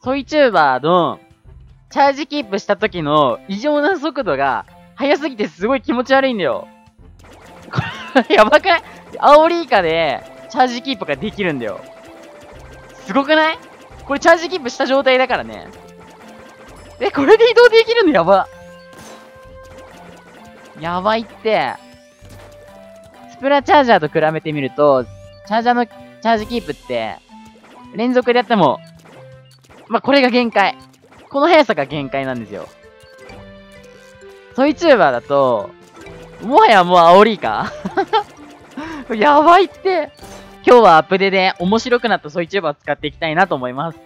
トイチューバーのチャージキープした時の異常な速度が速すぎてすごい気持ち悪いんだよ。これやばくない？アオリイカでチャージキープができるんだよ。すごくない？これチャージキープした状態だからね。これで移動できるのやば。やばいって。スプラチャージャーと比べてみると、チャージャーのチャージキープって、連続でやっても、まあ、これが限界。この速さが限界なんですよ。トイチューバーだと、もはやもう煽りかやばいって。今日はアップデで面白くなったトイチューバーを使っていきたいなと思います。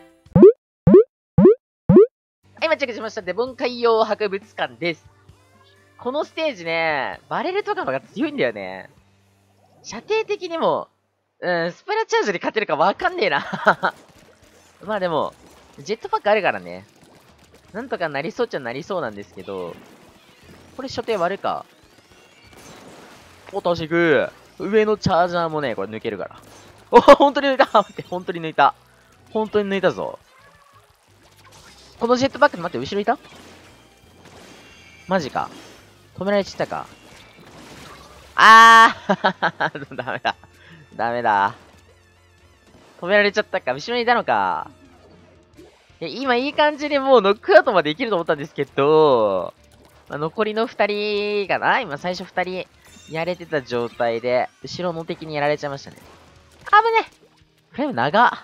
はい、今チェックしました。デボン海洋博物館です。このステージね、バレルとかの方が強いんだよね。射程的にも、スプラチャージで勝てるかわかんねえな。まあでも、ジェットパックあるからね。なんとかなりそうっちゃなりそうなんですけど、これ所定割るか。お、倒していく。上のチャージャーもね、これ抜けるから。お、本当に抜いた待って、本当に抜いた。本当に抜いたぞ。このジェットパック、待って、後ろいた？マジか。止められちゃったか。ダメだ。ダメだ。止められちゃったか。後ろにいたのか。今いい感じでもうノックアウトまでできると思ったんですけど、まあ、残りの2人かな？今最初2人やれてた状態で、後ろの敵にやられちゃいましたね。危ね！プライム長っ。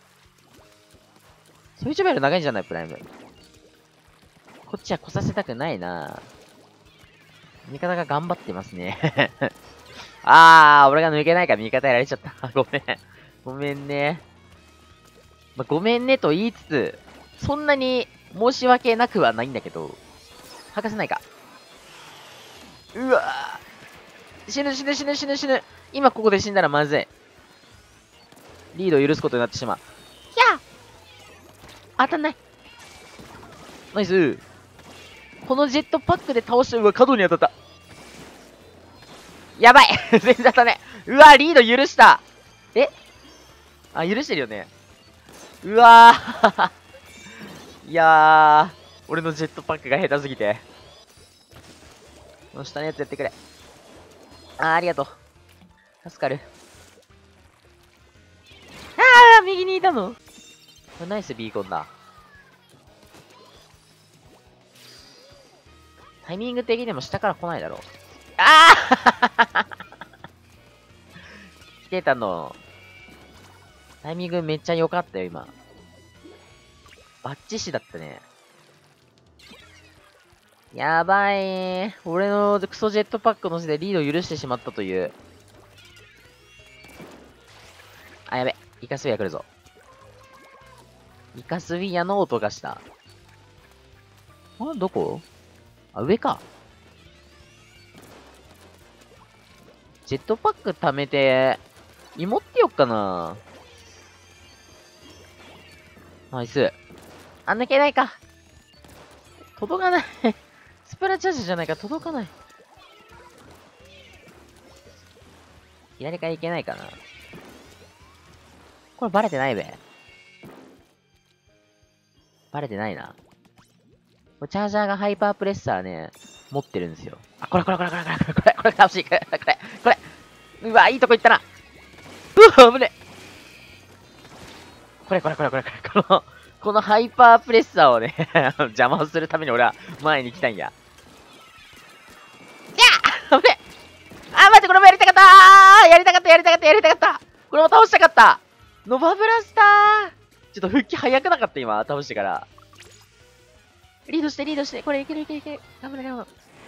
そういう状態より長いんじゃない？プライム。こっちは来させたくないな。味方が頑張ってますね。俺が抜けないから味方やられちゃった。ごめん。ごめんね。まあ、ごめんねと言いつつ、そんなに申し訳なくはないんだけど、吐かせないか。うわぁ。死ぬ死ぬ死ぬ死ぬ死ぬ。今ここで死んだらまずい。リードを許すことになってしまう。ひゃー当たんない。ナイス。このジェットパックで倒して、うわ、角に当たった。やばい全然当たったね。うわ、リード許した。許してるよね。うわーいやー、俺のジェットパックが下手すぎて。この下のやつやってくれ。ありがとう。助かる。右にいたの？ナイスビーコンだ。タイミング的にも下から来ないだろう。来てたの。タイミングめっちゃ良かったよ、今。バッチシだったね。やばいー。俺のクソジェットパックのせいでリードを許してしまったという。やべ。イカスビア来るぞ。イカスビアの音がした。どこ？上か。ジェットパック貯めて、芋ってよっかな。ナイス。抜けないか。届かない。スプラチャージじゃないか、届かない。左からいけないかな。これバレてないべ。バレてないな。これチャージャーがハイパープレッサーね、持ってるんですよ。これ倒していく。これ。うわ、いいとこ行ったな。危ね。このハイパープレッサーをね邪魔をするために俺は前に来たんや。危ね。待って、これもやりたかった。これも倒したかった。ノバブラスター。ちょっと復帰早くなかった、今。倒してから。リードして。これいける。頑張れ。きゃー。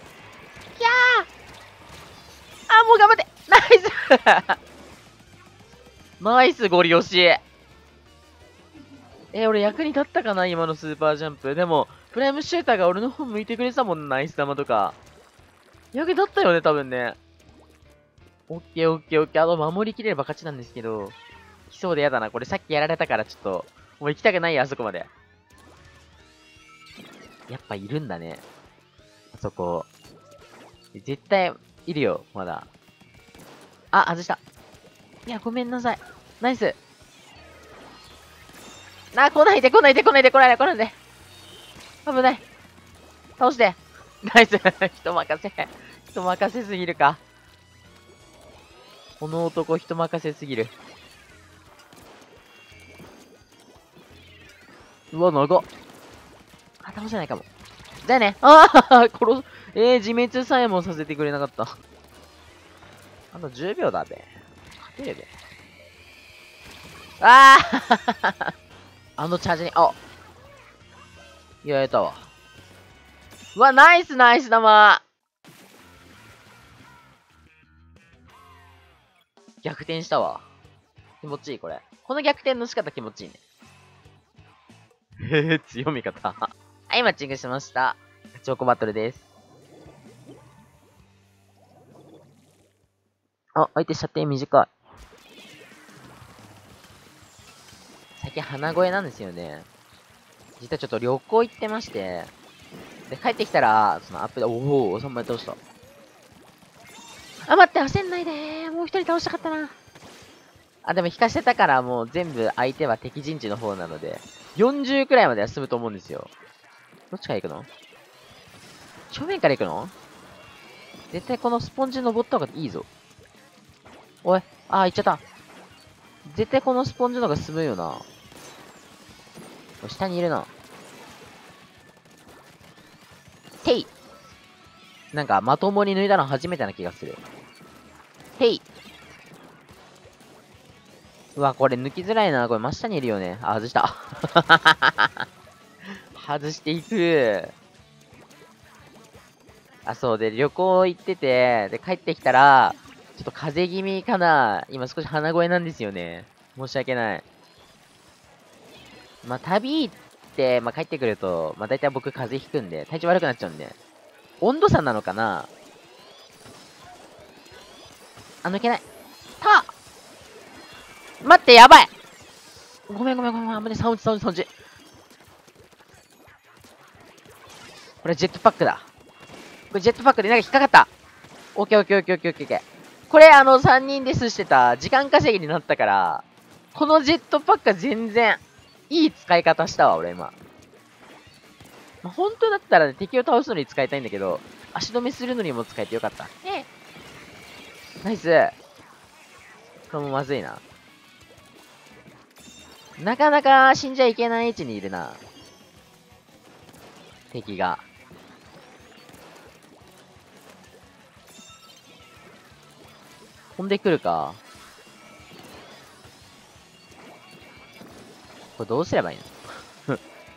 もう頑張って。ナイスゴリ押し。俺役に立ったかな今のスーパージャンプ。でも、プライムシューターが俺の方向いてくれてたもんな、ナイス玉とか。役に立ったよね、多分ね。オッケー。守りきれれば勝ちなんですけど。来そうでやだな。これさっきやられたからちょっと、もう行きたくないや、あそこまで。やっぱいるんだね。あそこ。絶対、いるよ、まだ。外した。いや、ごめんなさい。ナイス。 来ないで、来ないで、来ないで、来ないで、来ないで。危ない。倒して。ナイス。人任せ。人任せすぎるか。この男人任せすぎる。うわ、長っ。あ、倒せないかも。じゃあね。ああ自滅さえもさせてくれなかった。あと10秒だべ。勝てるべ。あああのチャージに、やれたわ。うわ、ナイスナイス玉。逆転したわ。気持ちいい、これ。この逆転の仕方気持ちいいね。へへ、強み方。はい、マッチングしました。チョコバトルです。あ、相手射程短い。最近鼻声なんですよね。実はちょっと旅行行ってまして、で、帰ってきたら、そのアップで、おお、3枚倒した。あ、待って、焦んないでー。もう一人倒したかったな。あ、でも引かしてたからもう全部相手は敵陣地の方なので、40くらいまでは進むと思うんですよ。どっちから行くの？正面から行くの？絶対このスポンジ登った方がいいぞ。おい、行っちゃった。絶対このスポンジの方が進むよな。下にいるな。てい！なんか、まともに抜いたの初めてな気がする。てい！うわ、これ抜きづらいな。これ真下にいるよね。あ、外した。外していく。あ、そうで、旅行行ってて、で、帰ってきたら、ちょっと風邪気味かな。今少し鼻声なんですよね。申し訳ない。まあ、旅行って、まあ、帰ってくると、まあ、大体僕風邪ひくんで、体調悪くなっちゃうんで。温度差なのかな。抜けない。待って、やばい。ごめん、危ね、サウンジ。これジェットパックだ。これジェットパックでなんか引っかかった。オッケー。これ3人でスしてた時間稼ぎになったから、このジェットパックは全然、いい使い方したわ、俺今。まあ、本当だったら、ね、敵を倒すのに使いたいんだけど、足止めするのにも使えてよかった。ナイス。これもまずいな。なかなか死んじゃいけない位置にいるな。敵が。飛んでくるか。これどうすればいいの？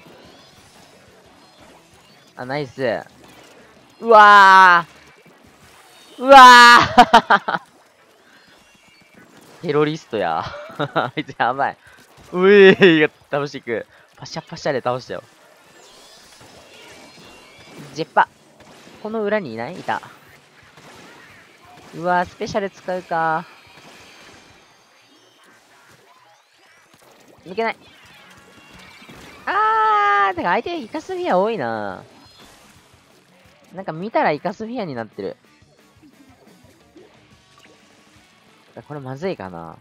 あ、ナイス。うわーテロリストや。あいつやばい。うえーが倒していく。パシャパシャで倒したよ。ジェッパ。この裏にいた。うわー、スペシャル使うか。抜けない。てか相手イカスフィア多いな。なんか見たらイカスフィアになってる。これまずいかな。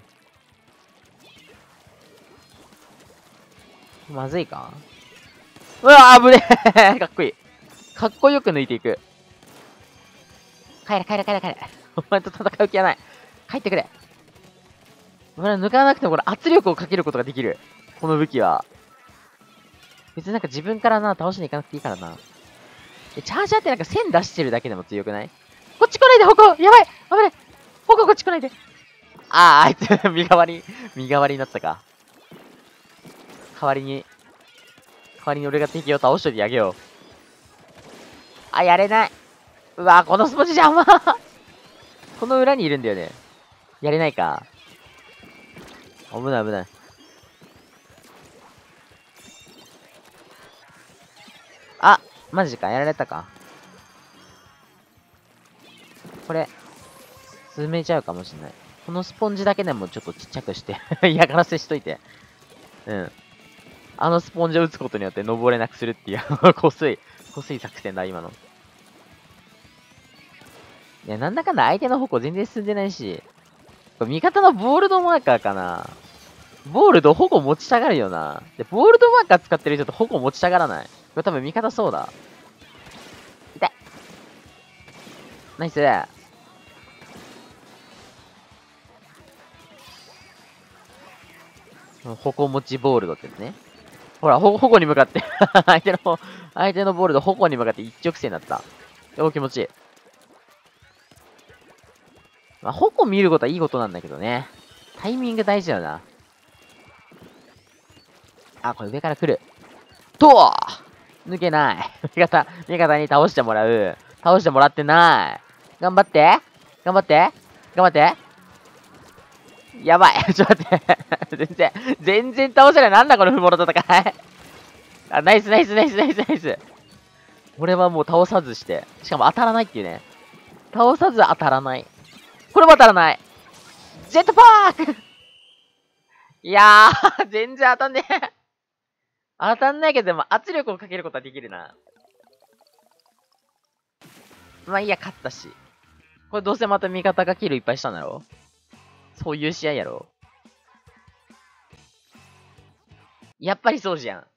まずいか？うわー、危ねえかっこいい。かっこよく抜いていく。帰れ。お前と戦う気はない。帰ってくれ。俺は抜かなくてもこれ圧力をかけることができる。この武器は。別になんか自分から倒しに行かなくていいからな。チャージャーってなんか線出してるだけでも強くない？こっち来ないで、矛！やばい！危ない！矛こっち来ないで！あいつ身代わりになったか。代わりに俺が敵を倒しといてあげよう。やれない。うわこのスポンジ邪魔この裏にいるんだよね。やれないか。危ない。マジか、やられたか。これ、進めちゃうかもしんない。このスポンジだけでもちょっとちっちゃくして嫌がらせしといて。うん。スポンジを打つことによって登れなくするっていうこすい作戦だ、今の。いや、なんだかんだ相手の方向全然進んでないし、これ味方のボールドマーカーかな。 ボールド保護持ちたがるよな。で、ボールドマーカー使ってる人と保護持ちたがらない。これ多分味方そうだ。痛い。ナイス。保護持ちボールドってやつね。ほら、保護に向かって相手のボールド保護に向かって一直線だった。お、気持ちいい。まあ、保護見ることはいいことなんだけどね。タイミング大事だよな。あ、これ上から来る。と抜けない。味方に倒してもらう。倒してもらってない。頑張って。頑張って。頑張って。やばい。ちょっと待って。全然倒せない。なんだこの不毛の戦い。あ、ナイス。俺はもう倒さずして。しかも当たらないっていうね。倒さず当たらない。これも当たらない。ジェットパークいやー、全然当たんねえ。当たんないけど、でも圧力をかけることはできるな。まあいいや、勝ったし。これどうせまた味方がキルいっぱいしたんだろ？そういう試合やろ？やっぱりそうじゃん。